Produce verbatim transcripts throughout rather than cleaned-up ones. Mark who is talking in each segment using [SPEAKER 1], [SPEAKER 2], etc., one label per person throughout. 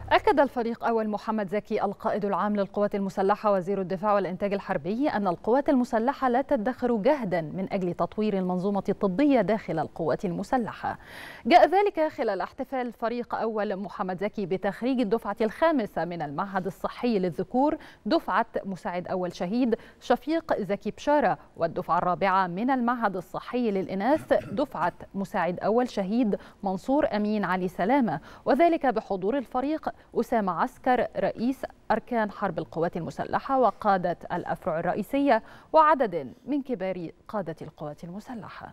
[SPEAKER 1] أكد الفريق أول محمد زكي القائد العام للقوات المسلحة وزير الدفاع والإنتاج الحربي أن القوات المسلحة لا تدخر جهدا من أجل تطوير المنظومة الطبية داخل القوات المسلحة. جاء ذلك خلال احتفال فريق أول محمد زكي بتخريج الدفعة الخامسة من المعهد الصحي للذكور دفعة مساعد أول شهيد شفيق زكي بشارة، والدفعة الرابعة من المعهد الصحي للإناث دفعة مساعد أول شهيد منصور أمين علي سلامة، وذلك بحضور الفريق أسامة عسكر رئيس أركان حرب القوات المسلحة وقادة الأفرع الرئيسية وعدد من كبار قادة القوات المسلحة.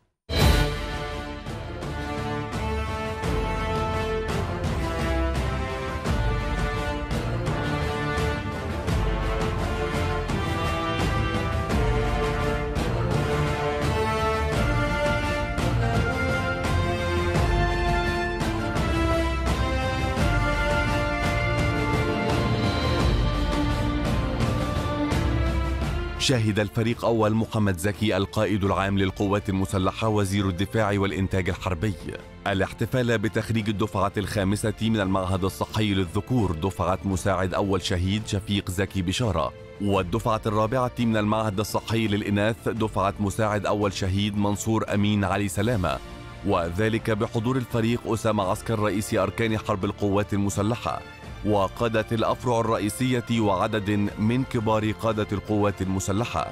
[SPEAKER 2] شهد الفريق أول محمد زكي القائد العام للقوات المسلحة وزير الدفاع والإنتاج الحربي الاحتفال بتخريج الدفعة الخامسة من المعهد الصحي للذكور دفعة مساعد أول شهيد شفيق زكي بشارة، والدفعة الرابعة من المعهد الصحي للإناث دفعة مساعد أول شهيد منصور أمين علي سلامة، وذلك بحضور الفريق أسامة عسكر رئيس أركان حرب القوات المسلحة وقادة الأفرع الرئيسية وعدد من كبار قادة القوات المسلحة.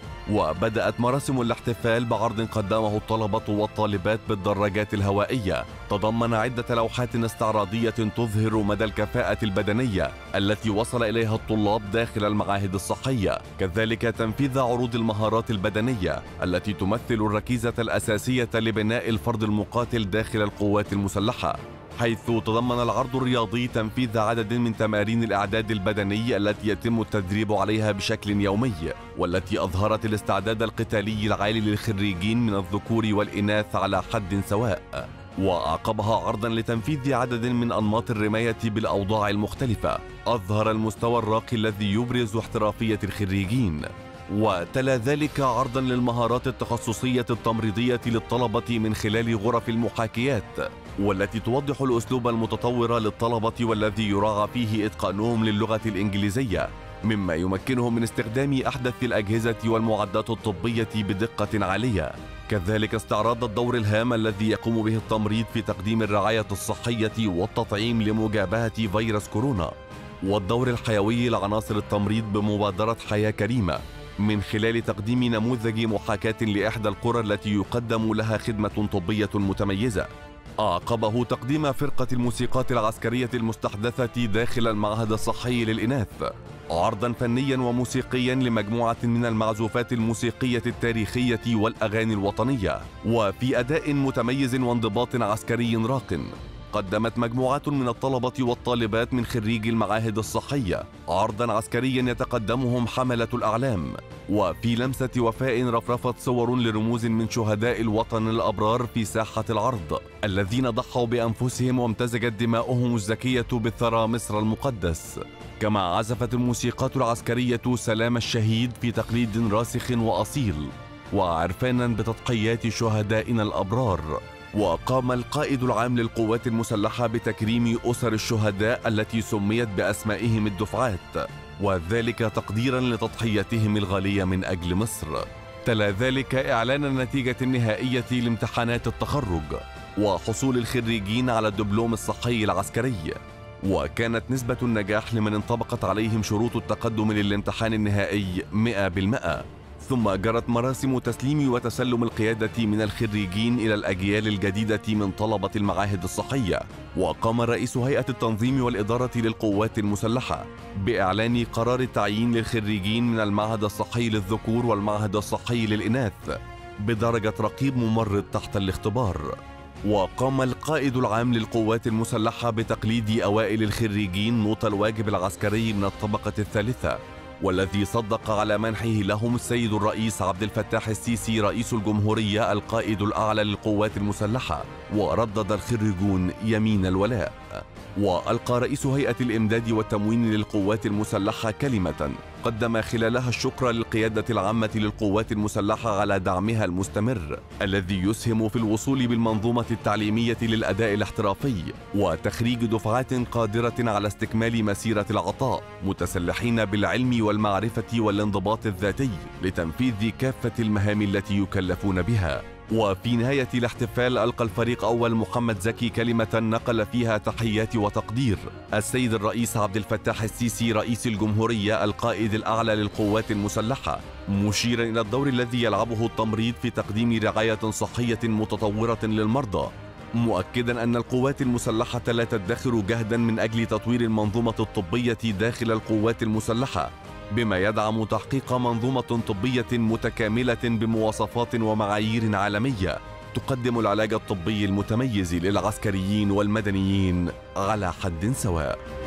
[SPEAKER 2] وبدأت مراسم الاحتفال بعرض قدمه الطلبة والطالبات بالدراجات الهوائية تضمن عدة لوحات استعراضية تظهر مدى الكفاءة البدنية التي وصل إليها الطلاب داخل المعاهد الصحية، كذلك تنفيذ عروض المهارات البدنية التي تمثل الركيزة الأساسية لبناء الفرد المقاتل داخل القوات المسلحة، حيث تضمن العرض الرياضي تنفيذ عدد من تمارين الإعداد البدني التي يتم التدريب عليها بشكل يومي، والتي أظهرت الاستعداد القتالي العالي للخريجين من الذكور والإناث على حد سواء. وأعقبها عرضا لتنفيذ عدد من أنماط الرماية بالأوضاع المختلفة أظهر المستوى الراقي الذي يبرز احترافية الخريجين. وتلا ذلك عرضا للمهارات التخصصية التمريضية للطلبة من خلال غرف المحاكيات، والتي توضح الأسلوب المتطور للطلبة والذي يراعى فيه إتقانهم للغة الإنجليزية، مما يمكنهم من استخدام أحدث الأجهزة والمعدات الطبية بدقة عالية. كذلك استعراض الدور الهام الذي يقوم به التمريض في تقديم الرعاية الصحية والتطعيم لمجابهة فيروس كورونا، والدور الحيوي لعناصر التمريض بمبادرة حياة كريمة من خلال تقديم نموذج محاكاة لإحدى القرى التي يقدم لها خدمة طبية متميزة. أعقبه تقديم فرقة الموسيقات العسكرية المستحدثة داخل المعهد الصحي للإناث عرضا فنيا وموسيقيا لمجموعة من المعزوفات الموسيقية التاريخية والأغاني الوطنية، وفي أداء متميز وانضباط عسكري راق قدمت مجموعات من الطلبة والطالبات من خريجي المعاهد الصحية عرضا عسكريا يتقدمهم حملة الأعلام، وفي لمسة وفاء رفرفت صور لرموز من شهداء الوطن الأبرار في ساحة العرض الذين ضحوا بأنفسهم وامتزجت دماؤهم الزكية بثرى مصر المقدس. كما عزفت الموسيقات العسكرية سلام الشهيد في تقليد راسخ وأصيل وعرفانا بتضحيات شهدائنا الأبرار. وقام القائد العام للقوات المسلحة بتكريم أسر الشهداء التي سميت بأسمائهم الدفعات، وذلك تقديرا لتضحيتهم الغالية من أجل مصر. تلا ذلك إعلان النتيجة النهائية لامتحانات التخرج وحصول الخريجين على الدبلوم الصحي العسكري، وكانت نسبة النجاح لمن انطبقت عليهم شروط التقدم للامتحان النهائي مئة بالمئة. ثم جرت مراسم تسليم وتسلم القيادة من الخريجين إلى الأجيال الجديدة من طلبة المعاهد الصحية. وقام رئيس هيئة التنظيم والإدارة للقوات المسلحة بإعلان قرار التعيين للخريجين من المعهد الصحي للذكور والمعهد الصحي للإناث بدرجة رقيب ممرض تحت الاختبار. وقام القائد العام للقوات المسلحة بتقليد أوائل الخريجين نوط الواجب العسكري من الطبقة الثالثة، والذي صدق على منحه لهم السيد الرئيس عبد الفتاح السيسي رئيس الجمهورية القائد الأعلى للقوات المسلحة، وردد الخريجون يمين الولاء. وألقى رئيس هيئة الإمداد والتموين للقوات المسلحة كلمة قدم خلالها الشكر للقيادة العامة للقوات المسلحة على دعمها المستمر الذي يسهم في الوصول بالمنظومة التعليمية للأداء الاحترافي وتخريج دفعات قادرة على استكمال مسيرة العطاء متسلحين بالعلم والمعرفة والانضباط الذاتي لتنفيذ كافة المهام التي يكلفون بها. وفي نهاية الاحتفال ألقى الفريق أول محمد زكي كلمة نقل فيها تحيات وتقدير السيد الرئيس عبد الفتاح السيسي رئيس الجمهورية القائد الأعلى للقوات المسلحة، مشيرا إلى الدور الذي يلعبه التمريض في تقديم رعاية صحية متطورة للمرضى، مؤكدا أن القوات المسلحة لا تدخر جهدا من أجل تطوير المنظومة الطبية داخل القوات المسلحة بما يدعم تحقيق منظومة طبية متكاملة بمواصفات ومعايير عالمية تقدم العلاج الطبي المتميز للعسكريين والمدنيين على حد سواء.